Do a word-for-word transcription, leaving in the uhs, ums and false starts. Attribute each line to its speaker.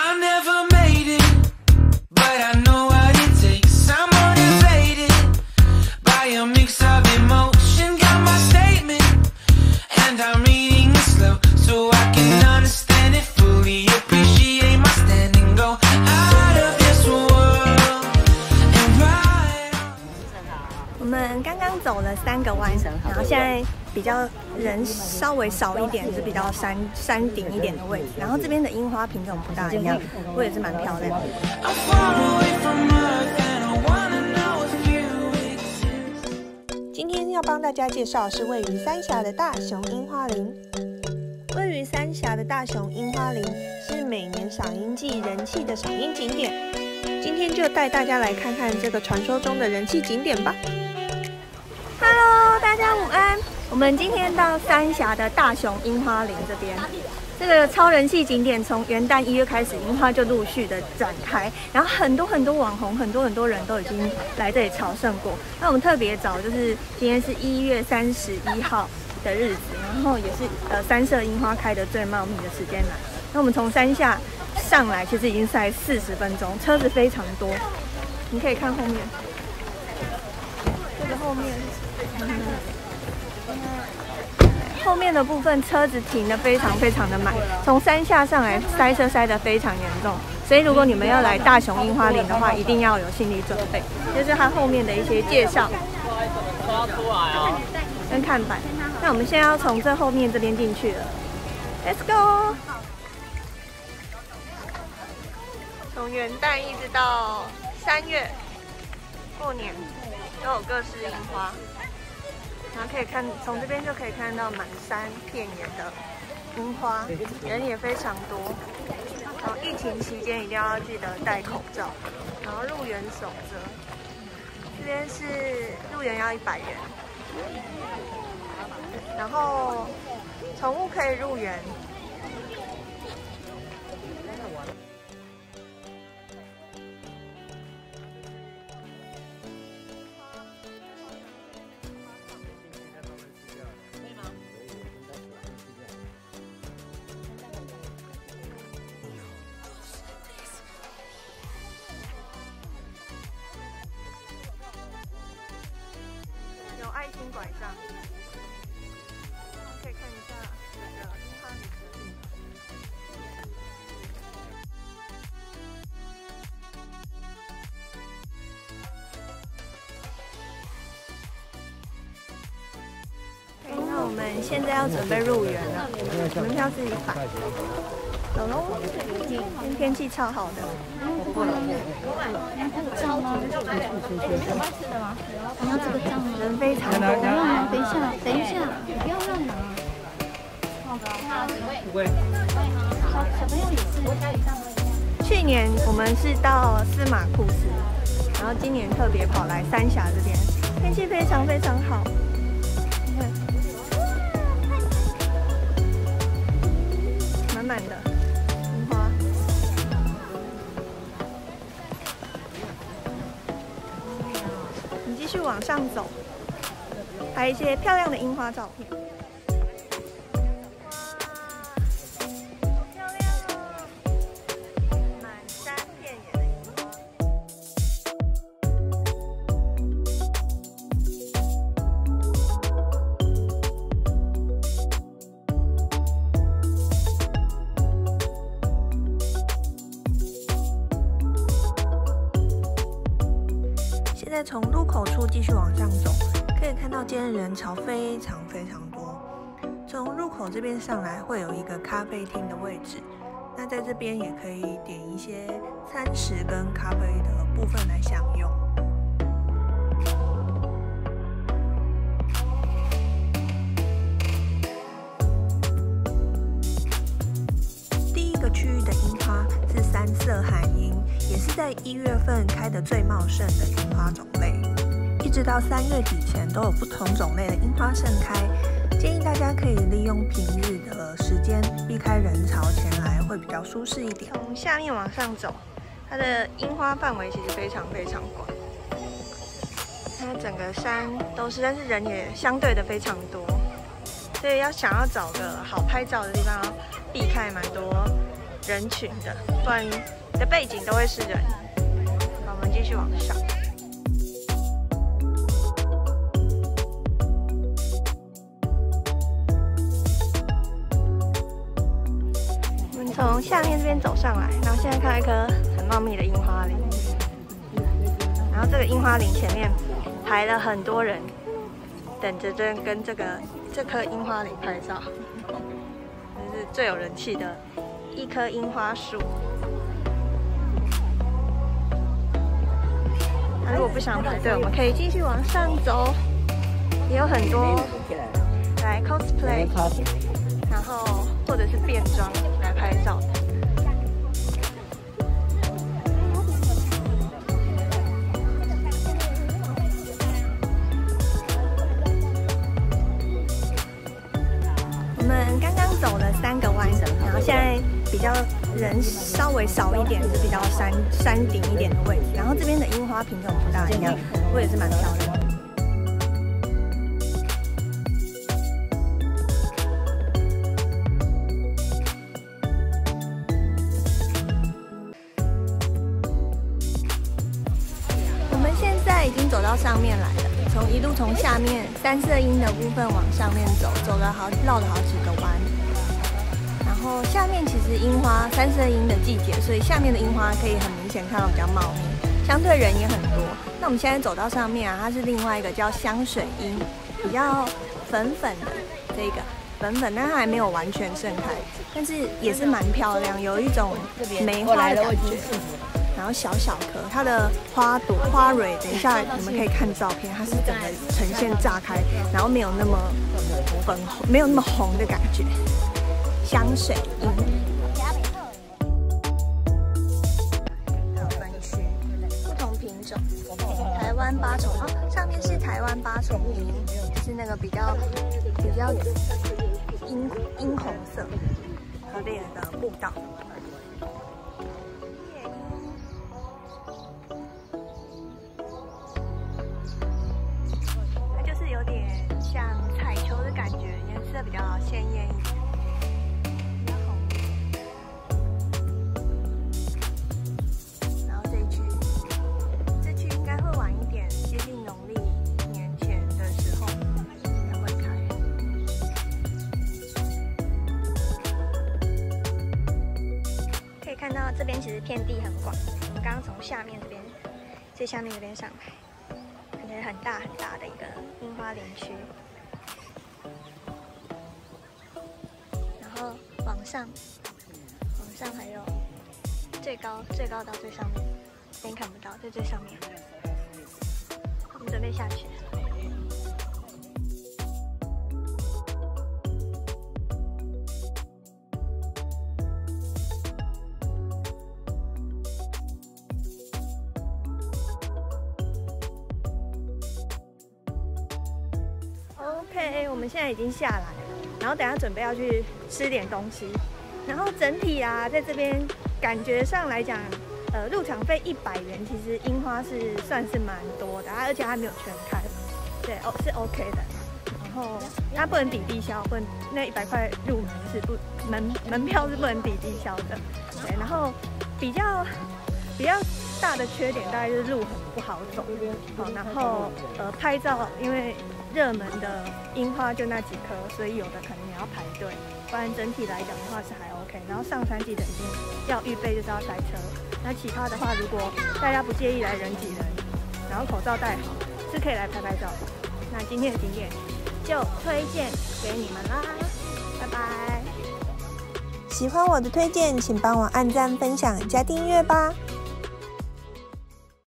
Speaker 1: 走了三个弯，然后现在比较人稍微少一点，是比较山山顶一点的位置。然后这边的樱花品种不大一样，我也是蛮漂亮的。今天要帮大家介绍是位于三峡的大熊樱花林。位于三峡的大熊樱花林是每年赏樱季人气的赏樱景点。今天就带大家来看看这个传说中的人气景点吧。Hello， 大家午安！我们今天到三峡的大熊樱花林这边，这个超人气景点从元旦一月开始，樱花就陆续的展开，然后很多很多网红，很多很多人都已经来这里朝圣过。那我们特别早，就是今天是一月三十一号的日子，然后也是呃三色樱花开的最茂密的时间来。那我们从山下上来，其实已经塞四十分钟，车子非常多。你可以看后面，这个后面。后面的部分车子停得非常非常的满，从山下上来塞车塞得非常严重，所以如果你们要来大熊樱花林的话，一定要有心理准备。就是它后面的一些介绍跟看板。那我们现在要从这后面这边进去了 ，Let's go！ 从元旦一直到三月过年都有各式樱花。然后可以看，从这边就可以看到满山遍野的樱花，人也非常多。然后疫情期间一定要记得戴口罩，然后入园守则。这边是入园要一百元，然后宠物可以入园。爱心拐杖，可以看一下这个樱花林的地方。那我们现在要准备入园了，门票自己买。走喽！今天天气超好的。我过了。
Speaker 2: 酱吗？有爱吃的吗？你要这个酱吗？
Speaker 1: 人非常多。
Speaker 2: 等一下，等一下，不要乱拿。好，几位。小小朋友也是。
Speaker 1: 去年我们是到司马库斯，然后今年特别跑来三峡这边，天气非常非常好。你看，满满的。继续往上走，还有一些漂亮的樱花照片。哇，好漂亮哦！满山遍野的樱花。现在从入口处继续往上走，可以看到今天人潮非常非常多。从入口这边上来会有一个咖啡厅的位置，那在这边也可以点一些餐食跟咖啡的部分来享用。第一个区域的樱花是三色寒樱，也是在一月份开得最茂盛的樱花种类，一直到三月底前都有不同种类的樱花盛开。建议大家可以利用平日的时间，避开人潮前来，会比较舒适一点。从下面往上走，它的樱花范围其实非常非常广，它整个山都是，但是人也相对的非常多，所以要想要找个好拍照的地方，要避开蛮多人群的，不然你的背景都会是人。好，我们继续往上。我们从下面这边走上来，然后现在看到一棵很茂密的樱花林，然后这个樱花林前面排了很多人，等着跟跟这个这棵樱花林拍照。这是最有人气的一棵樱花树。那如果不想排队，我们可以继续往上走，也有很多来 cosplay， 然后或者是变装来拍照。我们刚刚走了三个弯，然后现在比较人稍微少一点，是比较山山顶一点的位置。然后这边的樱花品种不大一样，不过也是蛮漂亮的。我们现在已经走到上面来了。从一路从下面三色樱的部分往上面走，走了好绕了好几个弯。然后下面其实樱花三色樱的季节，所以下面的樱花可以很明显看到比较茂密，相对人也很多。那我们现在走到上面啊，它是另外一个叫香水樱，比较粉粉的这个粉粉，但它还没有完全盛开，但是也是蛮漂亮，有一种梅花的感觉。然后小小颗，它的花朵花蕊，等一下你们可以看照片，它是整个呈现炸开，然后没有那么粉红，没有那么红的感觉。香水樱，还有分区，不同品种，台湾八重哦，上面是台湾八重樱，是那个比较比较樱樱红色，和这个步道。有点像彩球的感觉，颜色比较鲜艳一点，比较红。然后这一区，这区应该会晚一点，接近农历年前的时候才会开。可以看到这边其实遍地很广，我们刚刚从下面这边，最下面这边上来。很大很大的一个樱花林区，然后往上，往上还有最高最高到最上面，这边看不到，在最上面。我们准备下去。OK， 我们现在已经下来了，然后等一下准备要去吃点东西，然后整体啊，在这边感觉上来讲，呃，入场费一百元，其实樱花是算是蛮多的，而且还没有全开，对，哦是 OK 的。然后它不能抵地销，不能那一百块入门是不门门票是不能抵地销的，对。然后比较比较大的缺点大概就是路很不好走，好，然后呃拍照因为。热门的樱花就那几棵，所以有的可能也要排队，不然整体来讲的话是还 OK。然后上山记得一定要预备就是要塞车，那其他的话如果大家不介意来人挤人，然后口罩戴好，是可以来拍拍照的。那今天的景点就推荐给你们啦，拜拜！喜欢我的推荐，请帮我按赞、分享、加订阅吧。